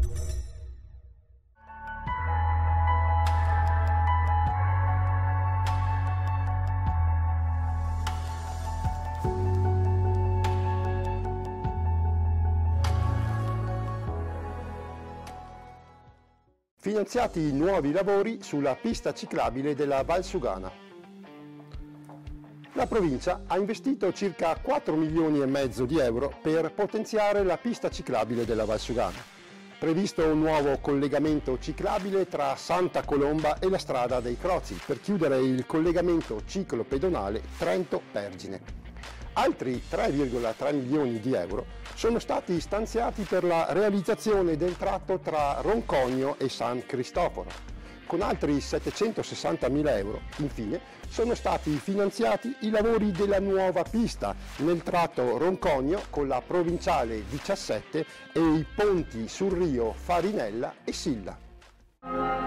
Finanziati i nuovi lavori sulla pista ciclabile della Valsugana. La provincia ha investito circa 4 milioni e mezzo di euro per potenziare la pista ciclabile della Valsugana. Previsto un nuovo collegamento ciclabile tra Santa Colomba e la strada dei Crozi per chiudere il collegamento ciclopedonale Trento-Pergine. Altri 3,3 milioni di euro sono stati stanziati per la realizzazione del tratto tra Roncogno e San Cristoforo. Con altri 760.000 euro, infine, sono stati finanziati i lavori della nuova pista nel tratto Roncogno con la provinciale 17 e i ponti sul Rio Farinella e Silla.